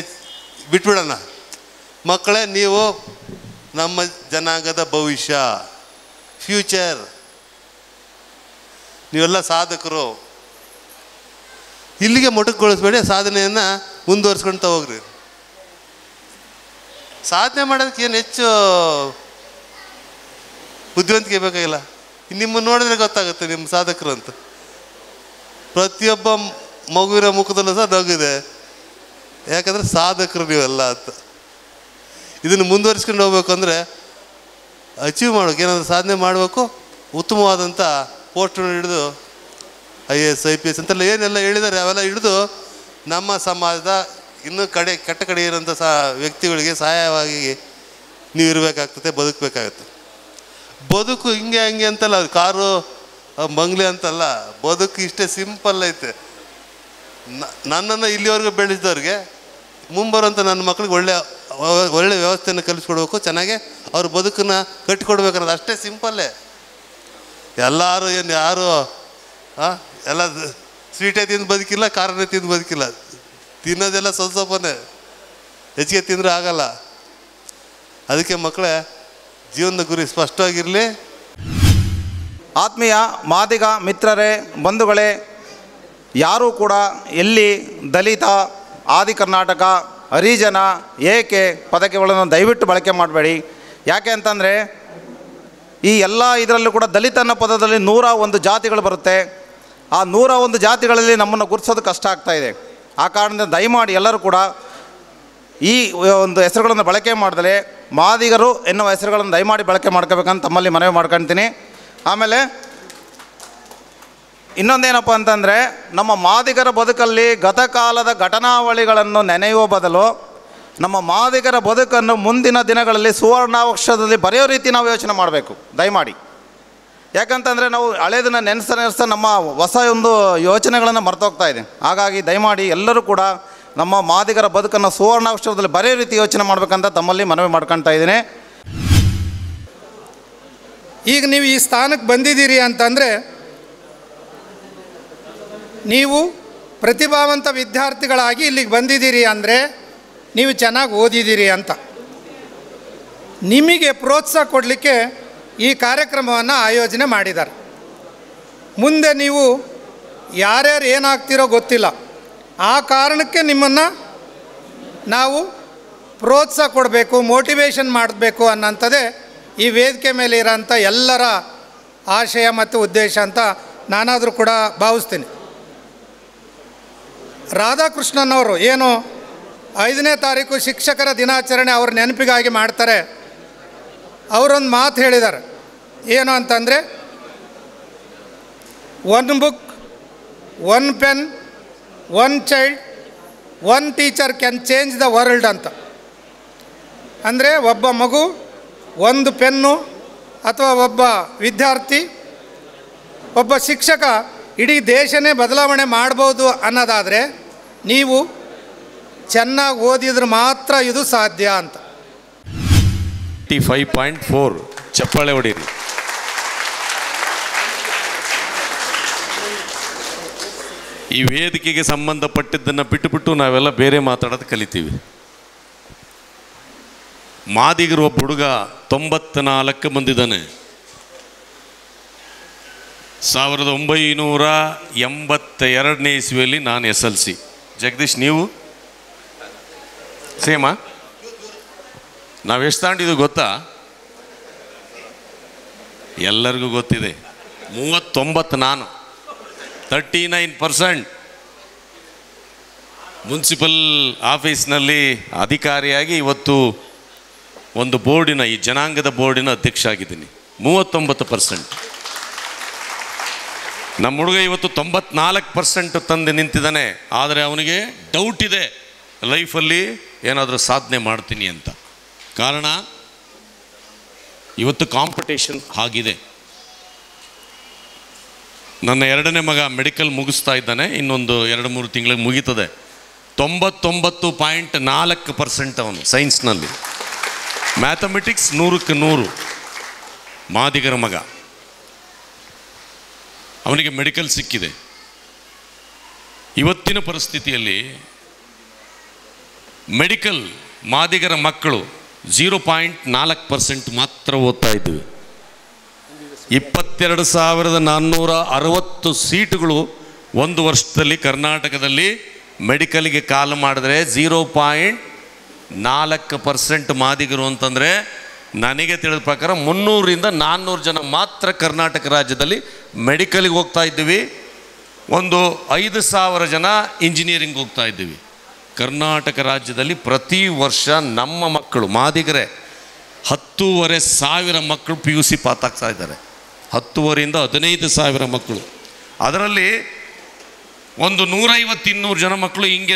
ಬಿಟ್ಬಿಡೋಣ. ಮಕ್ಕಳೇ, ನೀವು ನಮ್ಮ ಜನಾಂಗದ ಭವಿಷ್ಯ, ಫ್ಯೂಚರ್. ನೀವೆಲ್ಲ ಸಾಧಕರು. ಇಲ್ಲಿಗೆ ಮೊಟಕುಗೊಳಿಸ್ಬೇಡಿ, ಸಾಧನೆಯನ್ನು ಮುಂದುವರ್ಸ್ಕೊಳ್ತಾ ಹೋಗ್ರಿ. ಸಾಧನೆ ಮಾಡೋದಕ್ಕೆ ಏನು ಹೆಚ್ಚು ಬುದ್ಧಿವಂತಿಕೆ ಬೇಕಾಗಿಲ್ಲ. ನಿಮ್ಮನ್ನು ನೋಡಿದ್ರೆ ಗೊತ್ತಾಗುತ್ತೆ ನಿಮ್ಮ ಸಾಧಕರು ಅಂತ. ಪ್ರತಿಯೊಬ್ಬ ಮಗುವಿನ ಮುಖದಲ್ಲೂ ಸಹ ನಗಿದೆ, ಯಾಕಂದರೆ ಸಾಧಕರು ನೀವೆಲ್ಲ ಅಂತ. ಇದನ್ನು ಮುಂದುವರಿಸ್ಕೊಂಡು ಹೋಗ್ಬೇಕು ಅಂದರೆ ಅಚೀವ್ ಮಾಡಬೇಕು, ಏನಾದರೂ ಸಾಧನೆ ಮಾಡಬೇಕು. ಉತ್ತಮವಾದಂಥ ಪೋಸ್ಟನ್ನು ಹಿಡಿದು IAS IPS ಅಂತೆಲ್ಲ ಏನೆಲ್ಲ ಹೇಳಿದ್ದಾರೆ ಅವೆಲ್ಲ ಹಿಡಿದು ನಮ್ಮ ಸಮಾಜದ ಇನ್ನೂ ಕೆಟ್ಟ ಕಡೆ ಇರೋಂಥ ವ್ಯಕ್ತಿಗಳಿಗೆ ಸಹಾಯವಾಗಿ ನೀವು ಇರಬೇಕಾಗ್ತದೆ, ಬದುಕಬೇಕಾಗತ್ತೆ. ಬದುಕು ಹಿಂಗೆ ಹಂಗೆ ಅಂತಲ್ಲ, ಕಾರು ಬಂಗ್ಲೆ ಅಂತಲ್ಲ, ಬದುಕು ಇಷ್ಟೇ ಸಿಂಪಲ್ ಐತೆ. ನನ್ನನ್ನು ಇಲ್ಲಿವರೆಗೂ ಬೆಳೆಸಿದವ್ರಿಗೆ ಮುಂಬರುವಂಥ ನನ್ನ ಮಕ್ಳಿಗೆ ಒಳ್ಳೆ ವ್ಯವಸ್ಥೆಯನ್ನು ಕಲಿಸ್ಕೊಡ್ಬೇಕು, ಚೆನ್ನಾಗಿ ಅವ್ರ ಬದುಕನ್ನು ಕಟ್ಟಿಕೊಡ್ಬೇಕನ್ನೋದು ಅಷ್ಟೇ ಸಿಂಪಲ್ಲೇ. ಎಲ್ಲರೂ ಏನು ಯಾರು ಎಲ್ಲ ಸ್ವೀಟೇ ತಿಂದು ಬದುಕಿಲ್ಲ, ಖಾರನೇ ತಿಂದು ಬದುಕಿಲ್ಲ. ತಿನ್ನೋದೆಲ್ಲ ಸ್ವಲ್ಪನೇ, ಹೆಚ್ಚಿಗೆ ತಿಂದರೆ ಆಗಲ್ಲ. ಅದಕ್ಕೆ ಮಕ್ಕಳೇ ಜೀವನದ ಗುರಿ ಸ್ಪಷ್ಟವಾಗಿರಲಿ. ಆತ್ಮೀಯ ಮಾದಿಗ ಮಿತ್ರರೇ, ಬಂಧುಗಳೇ, ಯಾರೂ ಕೂಡ ಎಲ್ಲಿ ದಲಿತ, ಆದಿ ಕರ್ನಾಟಕ, ಹರಿಜನ, ಏಕೆ ಪದಕಗಳನ್ನು ದಯವಿಟ್ಟು ಬಳಕೆ ಮಾಡಬೇಡಿ. ಯಾಕೆ ಅಂತಂದರೆ ಈ ಎಲ್ಲ ಇದರಲ್ಲೂ ಕೂಡ ದಲಿತ ಅನ್ನೋ ಪದದಲ್ಲಿ 101 ಜಾತಿಗಳು ಬರುತ್ತೆ. ಆ 101 ಜಾತಿಗಳಲ್ಲಿ ನಮ್ಮನ್ನು ಗುರುತಿಸೋದು ಕಷ್ಟ ಆಗ್ತಾಯಿದೆ. ಆ ಕಾರಣದಿಂದ ದಯಮಾಡಿ ಎಲ್ಲರೂ ಕೂಡ ಈ ಒಂದು ಹೆಸರುಗಳನ್ನು ಬಳಕೆ ಮಾಡಿದರೆ ಮಾದಿಗರು ಎನ್ನುವ ಹೆಸರುಗಳನ್ನು ದಯಮಾಡಿ ಬಳಕೆ ಮಾಡ್ಕೋಬೇಕಂತ ತಮ್ಮಲ್ಲಿ ಮನವಿ ಮಾಡ್ಕೊಳ್ತೀನಿ. ಆಮೇಲೆ ಇನ್ನೊಂದೇನಪ್ಪ ಅಂತಂದರೆ, ನಮ್ಮ ಮಾದಿಗರ ಬದುಕಲ್ಲಿ ಗತಕಾಲದ ಘಟನಾವಳಿಗಳನ್ನು ನೆನೆಯುವ ಬದಲು ನಮ್ಮ ಮಾದಿಗರ ಬದುಕನ್ನು ಮುಂದಿನ ದಿನಗಳಲ್ಲಿ ಸುವರ್ಣಾಕ್ಷರದಲ್ಲಿ ಬರೆಯೋ ರೀತಿ ನಾವು ಯೋಚನೆ ಮಾಡಬೇಕು ದಯಮಾಡಿ. ಯಾಕಂತಂದರೆ ನಾವು ಹಳೇದನ್ನು ನೆನೆಸ್ತಾ ನಮ್ಮ ಹೊಸ ಒಂದು ಯೋಚನೆಗಳನ್ನು ಮರ್ತೋಗ್ತಾ ಇದೆ. ಹಾಗಾಗಿ ದಯಮಾಡಿ ಎಲ್ಲರೂ ಕೂಡ ನಮ್ಮ ಮಾದಿಗರ ಬದುಕನ್ನು ಸುವರ್ಣಾಕ್ಷರದಲ್ಲಿ ಬರೆಯೋ ರೀತಿ ಯೋಚನೆ ಮಾಡಬೇಕಂತ ತಮ್ಮಲ್ಲಿ ಮನವಿ ಮಾಡ್ಕೊಳ್ತಾ ಇದ್ದೀನಿ. ಈಗ ನೀವು ಈ ಸ್ಥಾನಕ್ಕೆ ಬಂದಿದ್ದೀರಿ ಅಂತಂದರೆ ನೀವು ಪ್ರತಿಭಾವಂತ ವಿದ್ಯಾರ್ಥಿಗಳಾಗಿ ಇಲ್ಲಿಗೆ ಬಂದಿದ್ದೀರಿ ಅಂದರೆ ನೀವು ಚೆನ್ನಾಗಿ ಓದಿದ್ದೀರಿ ಅಂತ. ನಿಮಗೆ ಪ್ರೋತ್ಸಾಹ ಕೊಡಲಿಕ್ಕೆ ಈ ಕಾರ್ಯಕ್ರಮವನ್ನು ಆಯೋಜನೆ ಮಾಡಿದ್ದಾರೆ. ಮುಂದೆ ನೀವು ಯಾರ್ಯಾರು ಏನಾಗ್ತಿರೋ ಗೊತ್ತಿಲ್ಲ, ಆ ಕಾರಣಕ್ಕೆ ನಿಮ್ಮನ್ನು ನಾವು ಪ್ರೋತ್ಸಾಹ ಕೊಡಬೇಕು, ಮೋಟಿವೇಶನ್ ಮಾಡಬೇಕು ಅನ್ನೋಂಥದ್ದೇ ಈ ವೇದಿಕೆ ಮೇಲೆ ಇರೋಂಥ ಎಲ್ಲರ ಆಶಯ ಮತ್ತು ಉದ್ದೇಶ ಅಂತ ನಾನಾದರೂ ಕೂಡ ಭಾವಿಸ್ತೀನಿ. ರಾಧಾಕೃಷ್ಣನವರು ಏನು 5ನೇ ತಾರೀಕು ಶಿಕ್ಷಕರ ದಿನಾಚರಣೆ ಅವ್ರ ನೆನಪಿಗಾಗಿ ಮಾಡ್ತಾರೆ, ಅವರೊಂದು ಮಾತು ಹೇಳಿದ್ದಾರೆ. ಏನು ಅಂತಂದರೆ, 1 book, 1 pen, 1 child, 1 teacher can change the world ಅಂತ. ಅಂದರೆ ಒಬ್ಬ ಮಗು, 1 ಪೆನ್ನು, ಅಥವಾ ಒಬ್ಬ ವಿದ್ಯಾರ್ಥಿ, ಒಬ್ಬ ಶಿಕ್ಷಕ ಇಡೀ ದೇಶನೇ ಬದಲಾವಣೆ ಮಾಡ್ಬೋದು ಅನ್ನೋದಾದರೆ ನೀವು ಚೆನ್ನಾಗಿ ಓದಿದ್ರೆ ಮಾತ್ರ ಇದು ಸಾಧ್ಯ ಅಂತ. 5.4 ಚಪ್ಪಾಳೆ ಹೊಡೀರಿ. ಈ ವೇದಿಕೆಗೆ ಸಂಬಂಧಪಟ್ಟಿದ್ದನ್ನು ಬಿಟ್ಟುಬಿಟ್ಟು ನಾವೆಲ್ಲ ಬೇರೆ ಮಾತಾಡೋದು ಕಲಿತೀವಿ. ಮಾದಿಗರು ಒಬ್ಬ ಹುಡುಗ 94 ಬಂದಿದ್ದಾನೆ. 1982ನೇ ಇಸ್ವಿಯಲ್ಲಿ ನಾನು SLC. ಜಗದೀಶ್ ನೀವು ಸೇಮಾ? ನಾವು ಎಷ್ಟು ತಾಂಡಿದ್ದು ಗೊತ್ತಾ? ಎಲ್ಲರಿಗೂ ಗೊತ್ತಿದೆ. 39 ನಾನು, 39%. ಮುನ್ಸಿಪಲ್ ಆಫೀಸ್ನಲ್ಲಿ ಅಧಿಕಾರಿಯಾಗಿ ಇವತ್ತು ಒಂದು ಬೋರ್ಡಿನ, ಈ ಜನಾಂಗದ ಬೋರ್ಡಿನ ಅಧ್ಯಕ್ಷ ಆಗಿದ್ದೀನಿ. 39%. ನಮ್ಮ ಹುಡುಗ ಇವತ್ತು 94% ತಂದು ನಿಂತಿದ್ದಾನೆ. ಆದರೆ ಅವನಿಗೆ ಡೌಟ್ ಇದೆ ಲೈಫಲ್ಲಿ ಏನಾದರೂ ಸಾಧನೆ ಮಾಡ್ತೀನಿ ಅಂತ. ಕಾರಣ ಇವತ್ತು ಕಾಂಪಿಟೇಷನ್ ಆಗಿದೆ. ನನ್ನ 2ನೇ ಮಗ ಮೆಡಿಕಲ್ ಮುಗಿಸ್ತಾ ಇದ್ದಾನೆ, ಇನ್ನೊಂದು 2-3 ತಿಂಗಳಿಗೆ ಮುಗೀತದೆ. 99.4% ಅವನು ಸೈನ್ಸ್ನಲ್ಲಿ. ಮ್ಯಾಥಮೆಟಿಕ್ಸ್ 100ಕ್ಕೆ 100. ಮಾದಿಗರ ಮಗ, ಅವನಿಗೆ ಮೆಡಿಕಲ್ ಸಿಕ್ಕಿದೆ. ಇವತ್ತಿನ ಪರಿಸ್ಥಿತಿಯಲ್ಲಿ ಮೆಡಿಕಲ್ ಮಾದಿಗರ ಮಕ್ಕಳು 0.4% ಮಾತ್ರ ಓದ್ತಾ ಇದ್ದೀವಿ. 22,460 ಸೀಟುಗಳು ಒಂದು ವರ್ಷದಲ್ಲಿ ಕರ್ನಾಟಕದಲ್ಲಿ ಮೆಡಿಕಲ್ಗೆ ಕಾಲು ಮಾಡಿದ್ರೆ 0.4% ಮಾದಿಗರು ಅಂತಂದರೆ ನನಗೆ ತಿಳಿದ ಪ್ರಕಾರ 300ರಿಂದ 400 ಜನ ಮಾತ್ರ ಕರ್ನಾಟಕ ರಾಜ್ಯದಲ್ಲಿ ಮೆಡಿಕಲ್ಗೆ ಹೋಗ್ತಾ ಇದ್ದೀವಿ. ಒಂದು 5,000 ಜನ ಇಂಜಿನಿಯರಿಂಗ್ ಹೋಗ್ತಾ ಇದ್ದೀವಿ. ಕರ್ನಾಟಕ ರಾಜ್ಯದಲ್ಲಿ ಪ್ರತಿ ವರ್ಷ ನಮ್ಮ ಮಕ್ಕಳು ಮಾದಿಗರೇ 10,500 ಮಕ್ಕಳು PUC ಪಾಸ್ ಆಗ್ತಾ ಇದ್ದಾರೆ. 10,500ರಿಂದ 15,000 ಮಕ್ಕಳು. ಅದರಲ್ಲಿ ಒಂದು 150-200 ಜನ ಮಕ್ಕಳು ಹಿಂಗೆ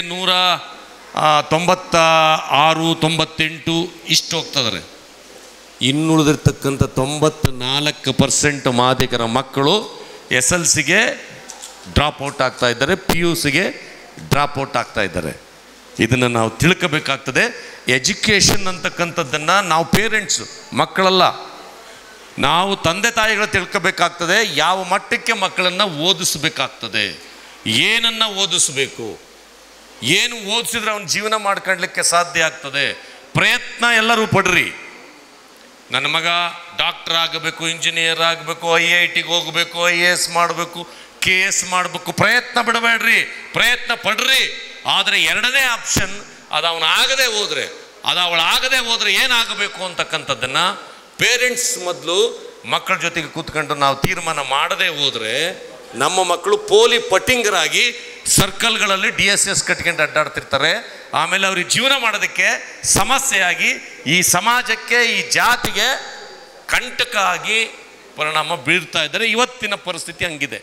196, 98 ಇಷ್ಟು ಹೋಗ್ತಿದ್ದಾರೆ. ಇನ್ನುಳಿದಿರ್ತಕ್ಕಂಥ 94% ಮಾದಿಗರ ಮಕ್ಕಳು SLCಗೆ ಡ್ರಾಪ್ಔಟ್ ಆಗ್ತಾ ಇದ್ದಾರೆ, PUCಗೆ ಡ್ರಾಪ್ಔಟ್ ಆಗ್ತಾ ಇದ್ದಾರೆ. ಇದನ್ನು ನಾವು ತಿಳ್ಕೋಬೇಕಾಗ್ತದೆ. ಎಜುಕೇಷನ್ ಅಂತಕ್ಕಂಥದ್ದನ್ನು ನಾವು ಪೇರೆಂಟ್ಸು, ಮಕ್ಕಳಲ್ಲ, ನಾವು ತಂದೆ ತಾಯಿಗಳು ತಿಳ್ಕೋಬೇಕಾಗ್ತದೆ. ಯಾವ ಮಟ್ಟಕ್ಕೆ ಮಕ್ಕಳನ್ನು ಓದಿಸ್ಬೇಕಾಗ್ತದೆ, ಏನನ್ನು ಓದಿಸ್ಬೇಕು, ಏನು ಓದಿಸಿದ್ರೆ ಅವನ ಜೀವನ ಮಾಡ್ಕೊಳ್ಳಲಿಕ್ಕೆ ಸಾಧ್ಯ ಆಗ್ತದೆ. ಪ್ರಯತ್ನ ಎಲ್ಲರೂ ಪಡ್ರಿ. ನನ್ನ ಮಗ ಡಾಕ್ಟರ್ ಆಗಬೇಕು, ಇಂಜಿನಿಯರ್ ಆಗಬೇಕು, IITಗೆ ಹೋಗಬೇಕು, IAS ಮಾಡಬೇಕು, KS ಮಾಡಬೇಕು, ಪ್ರಯತ್ನ ಬಿಡಬೇಡ್ರಿ, ಪ್ರಯತ್ನ ಪಡ್ರಿ. ಆದರೆ ಎರಡನೇ ಆಪ್ಷನ್ ಅದು ಅವನಾಗದೆ ಹೋದರೆ ಏನಾಗಬೇಕು ಅಂತಕ್ಕಂಥದ್ದನ್ನು ಪೇರೆಂಟ್ಸ್ ಮೊದಲು ಮಕ್ಕಳ ಜೊತೆಗೆ ಕೂತ್ಕೊಂಡು ನಾವು ತೀರ್ಮಾನ ಮಾಡದೆ ಹೋದರೆ ನಮ್ಮ ಮಕ್ಕಳು ಪೋಲಿ ಪಟ್ಟಿಂಗರಾಗಿ ಸರ್ಕಲ್ಗಳಲ್ಲಿ DSS ಕಟ್ಕೊಂಡು ಅಡ್ಡಾಡ್ತಿರ್ತಾರೆ. ಆಮೇಲೆ ಅವ್ರಿಗೆ ಜೀವನ ಮಾಡೋದಕ್ಕೆ ಸಮಸ್ಯೆಯಾಗಿ ಈ ಸಮಾಜಕ್ಕೆ, ಈ ಜಾತಿಗೆ ಕಂಟಕ ಆಗಿ ಪರಿಣಾಮ ಬೀರ್ತಾ ಇದ್ದಾರೆ. ಇವತ್ತಿನ ಪರಿಸ್ಥಿತಿ ಹಂಗಿದೆ.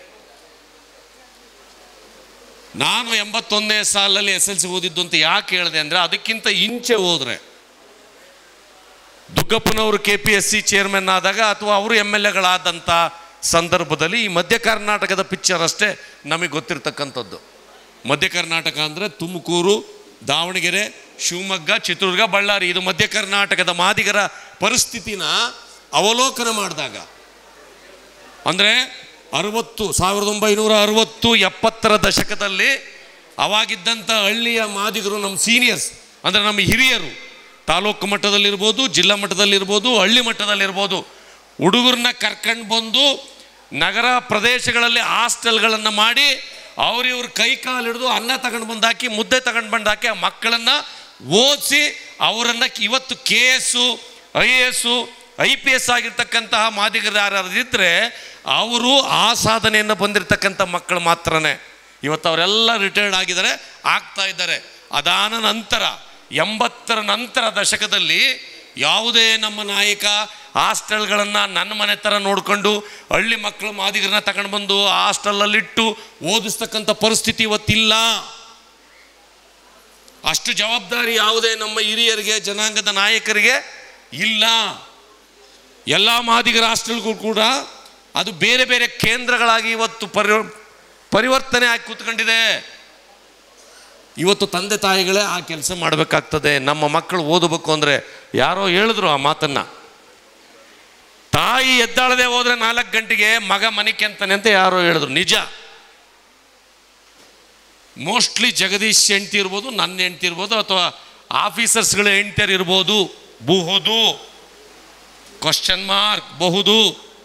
ನಾನು 81ನೇ ಸಾಲಲ್ಲಿ SLC ಓದಿದ್ದು ಅಂತ ಯಾಕೆ ಹೇಳಿದೆ ಅಂದರೆ, ಅದಕ್ಕಿಂತ ಇಂಚೆ ಹೋದರೆ ದುಗ್ಗಪ್ಪನವರು KPSC ಚೇರ್ಮನ್ ಆದಾಗ ಅಥವಾ ಅವರು MLAಗಳಾದಂಥ ಸಂದರ್ಭದಲ್ಲಿ ಈ ಮಧ್ಯ ಕರ್ನಾಟಕದ ಪಿಕ್ಚರ್ ಅಷ್ಟೇ ನಮಗೆ ಗೊತ್ತಿರ್ತಕ್ಕಂಥದ್ದು. ಮಧ್ಯ ಕರ್ನಾಟಕ ಅಂದರೆ ತುಮಕೂರು, ದಾವಣಗೆರೆ, ಶಿವಮೊಗ್ಗ, ಚಿತ್ರದುರ್ಗ, ಬಳ್ಳಾರಿ. ಇದು ಮಧ್ಯ ಕರ್ನಾಟಕದ ಮಾದಿಗರ ಪರಿಸ್ಥಿತಿನ ಅವಲೋಕನ ಮಾಡಿದಾಗ ಅಂದರೆ 1960-70 ದಶಕದಲ್ಲಿ ಅವಾಗಿದ್ದಂಥ ಹಳ್ಳಿಯ ಮಾದಿಗರು, ನಮ್ಮ ಸೀನಿಯರ್ಸ್ ಅಂದರೆ ನಮ್ಮ ಹಿರಿಯರು, ತಾಲೂಕು ಮಟ್ಟದಲ್ಲಿರ್ಬೋದು, ಜಿಲ್ಲಾ ಮಟ್ಟದಲ್ಲಿರ್ಬೋದು, ಹಳ್ಳಿ ಮಟ್ಟದಲ್ಲಿರ್ಬೋದು, ಹುಡುಗರನ್ನ ಕರ್ಕೊಂಡು ಬಂದು ನಗರ ಪ್ರದೇಶಗಳಲ್ಲಿ ಹಾಸ್ಟೆಲ್ಗಳನ್ನು ಮಾಡಿ ಅವ್ರಿವ್ರ ಕೈ ಕಾಲು ಹಿಡಿದು ಅನ್ನ ತಗೊಂಡು ಬಂದಾಕಿ, ಮುದ್ದೆ ತಗೊಂಡು ಬಂದಾಕಿ ಆ ಮಕ್ಕಳನ್ನು ಓದಿಸಿ ಅವರನ್ನು ಇವತ್ತು KS, IAS, IPS ಆಗಿರ್ತಕ್ಕಂತಹ ಮಾದಿಗರು ಯಾರು ಇದ್ದರೆ ಅವರು ಆ ಸಾಧನೆಯನ್ನು ಬಂದಿರತಕ್ಕಂಥ ಮಕ್ಕಳು ಮಾತ್ರನೇ. ಇವತ್ತು ಅವರೆಲ್ಲ ರಿಟೈರ್ಡ್ ಆಗಿದ್ದಾರೆ, ಆಗ್ತಾ ಇದ್ದಾರೆ. ಅದಾದ ನಂತರ 80ರ ನಂತರ ದಶಕದಲ್ಲಿ ಯಾವುದೇ ನಮ್ಮ ನಾಯಕ ಹಾಸ್ಟೆಲ್ಗಳನ್ನು ನನ್ನ ಮನೆ ಥರ ನೋಡಿಕೊಂಡು ಹಳ್ಳಿ ಮಕ್ಕಳು ಮಾದಿಗರನ್ನ ತಗೊಂಡು ಬಂದು ಹಾಸ್ಟೆಲಲ್ಲಿಟ್ಟು ಓದಿಸ್ತಕ್ಕಂಥ ಪರಿಸ್ಥಿತಿ ಇವತ್ತಿಲ್ಲ. ಅಷ್ಟು ಜವಾಬ್ದಾರಿ ಯಾವುದೇ ನಮ್ಮ ಹಿರಿಯರಿಗೆ, ಜನಾಂಗದ ನಾಯಕರಿಗೆ ಇಲ್ಲ. ಎಲ್ಲ ಮಾದಿಗರ ಹಾಸ್ಟೆಲ್ಗಳು ಕೂಡ ಅದು ಬೇರೆ ಬೇರೆ ಕೇಂದ್ರಗಳಾಗಿ ಇವತ್ತು ಪರಿವರ್ತನೆ ಆಗಿ ಕೂತ್ಕೊಂಡಿದೆ. ಇವತ್ತು ತಂದೆ ತಾಯಿಗಳೇ ಆ ಕೆಲಸ ಮಾಡಬೇಕಾಗ್ತದೆ. ನಮ್ಮ ಮಕ್ಕಳು ಓದಬೇಕು ಅಂದರೆ ಯಾರೋ ಹೇಳಿದ್ರು ಆ ಮಾತನ್ನು, ತಾಯಿ ಎದ್ದಾಳದೆ ಹೋದರೆ 4 ಗಂಟೆಗೆ ಮಗ ಮನೆಗೆ ಅಂತಾನೆ ಅಂತ ಯಾರೋ ಹೇಳಿದ್ರು. ನಿಜ. ಮೋಸ್ಟ್ಲಿ ಜಗದೀಶ್ ಹೆಂಡ್ತಿ ಇರ್ಬೋದು, ನನ್ನ ಹೆಂಡ್ತಿ ಇರ್ಬೋದು, ಅಥವಾ ಆಫೀಸರ್ಸ್ಗಳ ಹೆಂಡ್ತಿಯರು ಇರ್ಬೋದು, ಬಹುದು ಬಹುದು.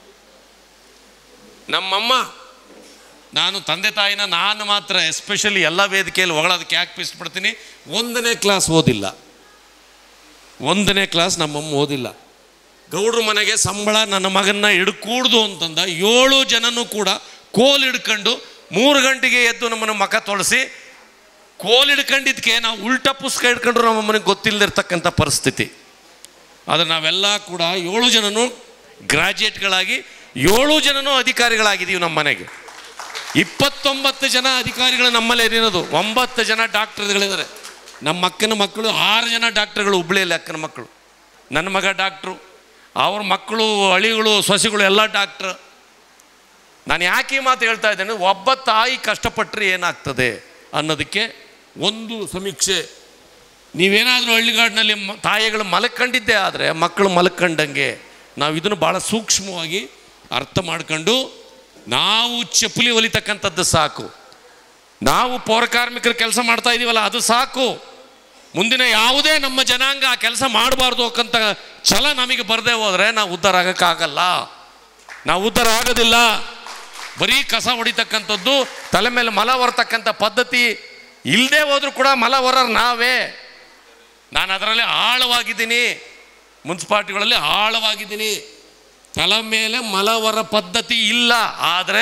ನಮ್ಮಮ್ಮ, ನಾನು ತಂದೆ ತಾಯಿನ ನಾನು ಮಾತ್ರ ಎಸ್ಪೆಷಲಿ ಎಲ್ಲ ವೇದಿಕೆಯಲ್ಲಿ ಹೊಗಳೋದಕ್ಕೆ ಯಾಕೆ ಇಷ್ಟಪಡ್ತೀನಿ, 1ನೇ ಕ್ಲಾಸ್ ಓದಿಲ್ಲ. 1ನೇ ಕ್ಲಾಸ್ ನಮ್ಮಮ್ಮ ಓದಿಲ್ಲ. ಗೌಡ್ರ ಮನೆಗೆ ಸಂಬಳ ನನ್ನ ಮಗನ್ನ ಹಿಡ್ಕೂಡ್ದು ಅಂತಂದ 7 ಜನನೂ ಕೂಡ ಕೋಲ್ ಹಿಡ್ಕೊಂಡು 3 ಗಂಟೆಗೆ ಎದ್ದು ನಮ್ಮನ್ನು ಮಖ ತೊಳಸಿ, ಕೋಲ್ ಹಿಡ್ಕೊಂಡಿದ್ದಕ್ಕೆ ನಾವು ಉಲ್ಟಾ ಪುಸ್ತಕ ಹಿಡ್ಕೊಂಡ್ರು ನಮ್ಮ ಮನೆಗೆ ಗೊತ್ತಿಲ್ಲದಿರ್ತಕ್ಕಂಥ ಪರಿಸ್ಥಿತಿ. ಆದರೆ ನಾವೆಲ್ಲ ಕೂಡ 7 ಜನನೂ ಗ್ರಾಜ್ಯುಯೇಟ್ಗಳಾಗಿ 7 ಜನನೂ ಅಧಿಕಾರಿಗಳಾಗಿದ್ದೀವಿ. ನಮ್ಮ ಮನೆಗೆ 29 ಜನ ಅಧಿಕಾರಿಗಳು ನಮ್ಮಲ್ಲೇ ಇರೋದು, 9 ಜನ ಡಾಕ್ಟರ್ಗಳಿದ್ದಾರೆ. ನಮ್ಮ ಅಕ್ಕನ ಮಕ್ಕಳು 6 ಜನ ಡಾಕ್ಟರ್ಗಳು, ಹುಬ್ಳಿಯಲ್ಲಿ ಅಕ್ಕನ ಮಕ್ಕಳು. ನನ್ನ ಮಗ ಡಾಕ್ಟ್ರು, ಅವ್ರ ಮಕ್ಕಳು, ಅಳಿಗಳು, ಸೊಸೆಗಳು ಎಲ್ಲ ಡಾಕ್ಟ್ರ್. ನಾನು ಯಾಕೆ ಈ ಮಾತು ಹೇಳ್ತಾ ಇದ್ದೇನೆ, ಒಬ್ಬ ತಾಯಿ ಕಷ್ಟಪಟ್ಟರೆ ಏನಾಗ್ತದೆ ಅನ್ನೋದಕ್ಕೆ ಒಂದು ಸಮೀಕ್ಷೆ. ನೀವೇನಾದರೂ ಹಳ್ಳಿಗಾಡಿನಲ್ಲಿ ತಾಯಿಗಳು ಮಲ್ಕೊಂಡಿದ್ದೇ ಆದರೆ ಮಕ್ಕಳು ಮಲ್ಕೊಂಡಂಗೆ. ನಾವು ಇದನ್ನು ಭಾಳ ಸೂಕ್ಷ್ಮವಾಗಿ ಅರ್ಥ ಮಾಡ್ಕೊಂಡು ನಾವು ಚಪ್ಪಲಿ ಹೊಲಿತಕ್ಕಂಥದ್ದು ಸಾಕು, ನಾವು ಪೌರಕಾರ್ಮಿಕರು ಕೆಲಸ ಮಾಡ್ತಾ ಇದ್ದೀವಲ್ಲ ಅದು ಸಾಕು. ಮುಂದಿನ ಯಾವುದೇ ನಮ್ಮ ಜನಾಂಗ ಆ ಕೆಲಸ ಮಾಡಬಾರ್ದು ಅನ್ನೋಂಥ ಛಲ ನಮಗೆ ಬರದೇ ಹೋದರೆ ನಾವು ಉದ್ಧಾರ ಆಗೋಕ್ಕಾಗಲ್ಲ. ನಾವು ಉದ್ಧಾರ ಆಗೋದಿಲ್ಲ. ಬರೀ ಕಸ ಹೊಡಿತಕ್ಕಂಥದ್ದು, ತಲೆ ಮೇಲೆ ಮಲ ಹೊರತಕ್ಕಂಥ ಪದ್ಧತಿ ಇಲ್ಲದೆ ಹೋದರೂ ಕೂಡ ಮಲ ಹೊರರು ನಾವೇ. ನಾನು ಅದರಲ್ಲಿ ಆಳವಾಗಿದ್ದೀನಿ, ಮುನ್ಸಿಪಾಲ್ಟಿಗಳಲ್ಲಿ ಆಳವಾಗಿದ್ದೀನಿ. ತಲೆ ಮೇಲೆ ಮಲ ಹೊರ ಪದ್ಧತಿ ಇಲ್ಲ. ಆದರೆ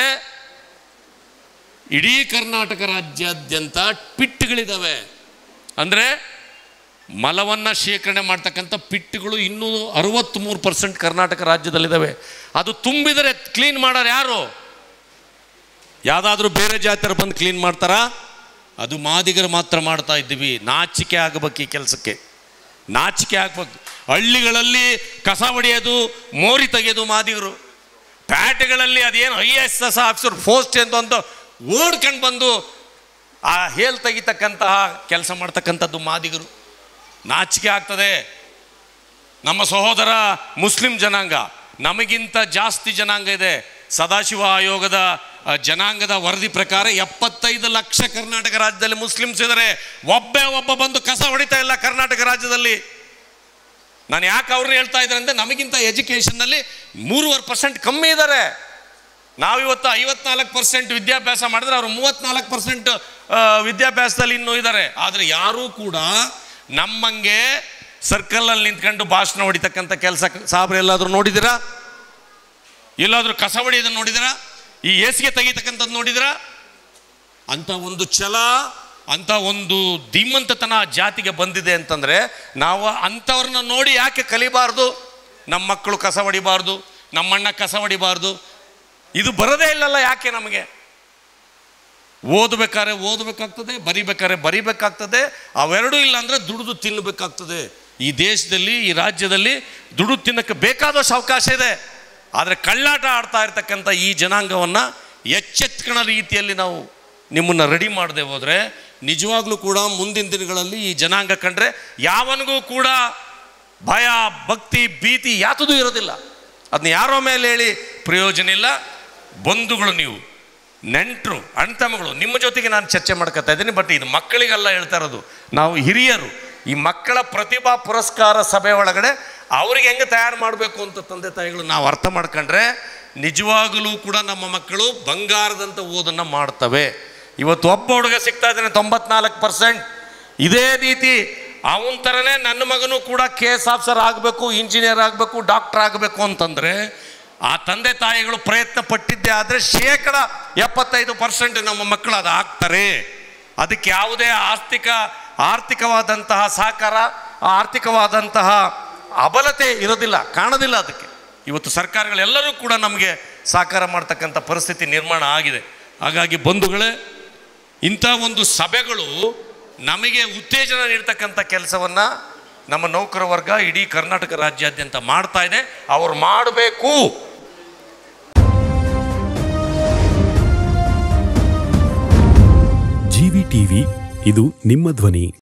ಇಡೀ ಕರ್ನಾಟಕ ರಾಜ್ಯಾದ್ಯಂತ ಪಿಟ್ಗಳಿದ್ದಾವೆ. ಅಂದರೆ ಮಲವನ್ನು ಶೇಖರಣೆ ಮಾಡ್ತಕ್ಕಂಥ ಪಿಟ್ಗಳು ಇನ್ನೂ 63% ಕರ್ನಾಟಕ ರಾಜ್ಯದಲ್ಲಿದ್ದಾವೆ. ಅದು ತುಂಬಿದರೆ ಕ್ಲೀನ್ ಮಾಡೋರು ಯಾರು? ಯಾವುದಾದ್ರೂ ಬೇರೆ ಜಾತಿಯರು ಬಂದು ಕ್ಲೀನ್ ಮಾಡ್ತಾರಾ? ಅದು ಮಾದಿಗರು ಮಾತ್ರ ಮಾಡ್ತಾ ಇದ್ದೀವಿ. ನಾಚಿಕೆ ಆಗಬೇಕು ಈ ಕೆಲಸಕ್ಕೆ, ನಾಚಿಕೆ ಆಗ್ಬೇಕು. ಹಳ್ಳಿಗಳಲ್ಲಿ ಕಸ ಹೊಡೆಯೋದು, ಮೋರಿ ತೆಗೆಯೋದು ಮಾದಿಗರು. ಪ್ಯಾಟೆಗಳಲ್ಲಿ ಅದೇನು IAS ಆಫೀಸರ್ ಪೋಸ್ಟ್ ಅಂತ ಓಡ್ಕೊಂಡು ಬಂದು ಆ ಹೇಲ್ ತೆಗಿತಕ್ಕಂತಹ ಕೆಲಸ ಮಾಡ್ತಕ್ಕಂಥದ್ದು ಮಾದಿಗರು. ನಾಚಿಕೆ ಆಗ್ತದೆ. ನಮ್ಮ ಸಹೋದರ ಮುಸ್ಲಿಂ ಜನಾಂಗ, ನಮಗಿಂತ ಜಾಸ್ತಿ ಜನಾಂಗ ಇದೆ. ಸದಾಶಿವ ಆಯೋಗದ ಜನಾಂಗದ ವರದಿ ಪ್ರಕಾರ 75 ಲಕ್ಷ ಕರ್ನಾಟಕ ರಾಜ್ಯದಲ್ಲಿ ಮುಸ್ಲಿಮ್ಸ್ ಇದ್ದಾರೆ. ಒಬ್ಬ ಬಂದು ಕಸ ಹೊಡಿತಾ ಇಲ್ಲ ಕರ್ನಾಟಕ ರಾಜ್ಯದಲ್ಲಿ. ನಾನು ಯಾಕೆ ಅವ್ರನ್ನ ಹೇಳ್ತಾ ಇದ್ದಾರೆ ಅಂದರೆ, ನಮಗಿಂತ ಎಜುಕೇಷನ್ನಲ್ಲಿ 3.5% ಕಮ್ಮಿ ಇದ್ದಾರೆ. ನಾವಿವತ್ತು 54% ವಿದ್ಯಾಭ್ಯಾಸ ಮಾಡಿದ್ರೆ ಅವರು 34% ವಿದ್ಯಾಭ್ಯಾಸದಲ್ಲಿ ಇನ್ನೂ ಇದ್ದಾರೆ. ಆದರೆ ಯಾರೂ ಕೂಡ ನಮ್ಮಂಗೆ ಸರ್ಕಲಲ್ಲಿ ನಿಂತ್ಕೊಂಡು ಭಾಷಣ ಹೊಡಿತಕ್ಕಂಥ ಕೆಲಸ ಸಾಬ್ರು ಎಲ್ಲಾದರೂ ನೋಡಿದಿರಾ? ಎಲ್ಲಾದರೂ ಕಸ ಹೊಡಿಯೋದನ್ನು ನೋಡಿದಿರಾ? ಈ ಏಸಿಗೆ ತೆಗಿತಕ್ಕಂಥದ್ದು ನೋಡಿದಿರಾ? ಅಂಥ ಒಂದು ಛಲ, ಅಂಥ ಒಂದು ಧೀಮಂತತನ ಜಾತಿಗೆ ಬಂದಿದೆ ಅಂತಂದರೆ ನಾವು ಅಂಥವ್ರನ್ನ ನೋಡಿ ಯಾಕೆ ಕಲಿಬಾರ್ದು? ನಮ್ಮ ಮಕ್ಕಳು ಕಸ ಹೊಡಿಬಾರ್ದು, ನಮ್ಮಣ್ಣ ಕಸ ಹೊಡಿಬಾರ್ದು? ಇದು ಬರೋದೇ ಇಲ್ಲಲ್ಲ ಯಾಕೆ ನಮಗೆ? ಓದಬೇಕಾದ್ರೆ ಓದಬೇಕಾಗ್ತದೆ, ಬರಿಬೇಕಾಗ್ತದೆ. ಅವೆರಡೂ ಇಲ್ಲ ಅಂದರೆ ದುಡಿದು ತಿನ್ನಬೇಕಾಗ್ತದೆ. ಈ ದೇಶದಲ್ಲಿ, ಈ ರಾಜ್ಯದಲ್ಲಿ ದುಡಿದು ತಿನ್ನಕ್ಕೆ ಬೇಕಾದಷ್ಟು ಅವಕಾಶ ಇದೆ. ಆದರೆ ಕಳ್ಳಾಟ ಆಡ್ತಾ ಇರ್ತಕ್ಕಂಥ ಈ ಜನಾಂಗವನ್ನು ಎಚ್ಚೆತ್ಕಣ ರೀತಿಯಲ್ಲಿ ನಾವು ನಿಮ್ಮನ್ನು ರೆಡಿ ಮಾಡದೆ ಹೋದರೆ ನಿಜವಾಗ್ಲೂ ಕೂಡ ಮುಂದಿನ ದಿನಗಳಲ್ಲಿ ಈ ಜನಾಂಗ ಕಂಡ್ರೆ ಯಾವನಿಗೂ ಕೂಡ ಭಯ, ಭಕ್ತಿ, ಭೀತಿ ಯಾತದೂ ಇರೋದಿಲ್ಲ. ಅದನ್ನ ಯಾರೋ ಮೇಲೆ ಹೇಳಿ ಪ್ರಯೋಜನ ಇಲ್ಲ. ಬಂಧುಗಳು, ನೀವು ನೆಂಟರು, ಅಣ್ತಮ್ಮಗಳು, ನಿಮ್ಮ ಜೊತೆಗೆ ನಾನು ಚರ್ಚೆ ಮಾಡ್ಕೊತಾ ಇದ್ದೀನಿ. ಬಟ್ ಇದು ಮಕ್ಕಳಿಗೆಲ್ಲ ಹೇಳ್ತಾ ಇರೋದು. ನಾವು ಹಿರಿಯರು ಈ ಮಕ್ಕಳ ಪ್ರತಿಭಾ ಪುರಸ್ಕಾರ ಸಭೆ ಒಳಗಡೆ ಅವ್ರಿಗೆ ಹೆಂಗೆ ತಯಾರು ಮಾಡಬೇಕು ಅಂತ ತಂದೆ ತಾಯಿಗಳು ನಾವು ಅರ್ಥ ಮಾಡ್ಕೊಂಡ್ರೆ ನಿಜವಾಗಲೂ ಕೂಡ ನಮ್ಮ ಮಕ್ಕಳು ಬಂಗಾರದಂಥ ಓದನ್ನು ಮಾಡ್ತವೆ. ಇವತ್ತು ಒಬ್ಬ ಹುಡುಗ ಸಿಗ್ತಾ ಇದ್ದಾನೆ 94%. ಇದೇ ರೀತಿ ಅವನ ಥರನೇ ನನ್ನ ಮಗನೂ ಕೂಡ KS ಆಫೀಸರ್ ಆಗಬೇಕು, ಇಂಜಿನಿಯರ್ ಆಗಬೇಕು, ಡಾಕ್ಟರ್ ಆಗಬೇಕು ಅಂತಂದರೆ ಆ ತಂದೆ ತಾಯಿಗಳು ಪ್ರಯತ್ನ ಪಟ್ಟಿದ್ದೆ ಆದರೆ 75% ನಮ್ಮ ಮಕ್ಕಳು ಅದು ಆಗ್ತಾರೆ. ಅದಕ್ಕೆ ಯಾವುದೇ ಆರ್ಥಿಕವಾದಂತಹ ಸಹಕಾರ, ಆರ್ಥಿಕವಾದಂತಹ ಅಬಲತೆ ಇರೋದಿಲ್ಲ, ಕಾಣೋದಿಲ್ಲ. ಅದಕ್ಕೆ ಇವತ್ತು ಸರ್ಕಾರಗಳೆಲ್ಲರೂ ಕೂಡ ನಮಗೆ ಸಹಕಾರ ಮಾಡ್ತಕ್ಕಂಥ ಪರಿಸ್ಥಿತಿ ನಿರ್ಮಾಣ ಆಗಿದೆ. ಹಾಗಾಗಿ ಬಂಧುಗಳೇ, ಇಂಥ ಒಂದು ಸಭೆಗಳು ನಮಗೆ ಉತ್ತೇಜನ ನೀಡ್ತಕ್ಕಂಥ ಕೆಲಸವನ್ನು ನಮ್ಮ ನೌಕರ ವರ್ಗ ಇಡೀ ಕರ್ನಾಟಕ ರಾಜ್ಯಾದ್ಯಂತ ಮಾಡ್ತಾ ಇದೆ. ಅವ್ರು ಮಾಡಬೇಕು. GV TV, ಇದು ನಿಮ್ಮ ಧ್ವನಿ.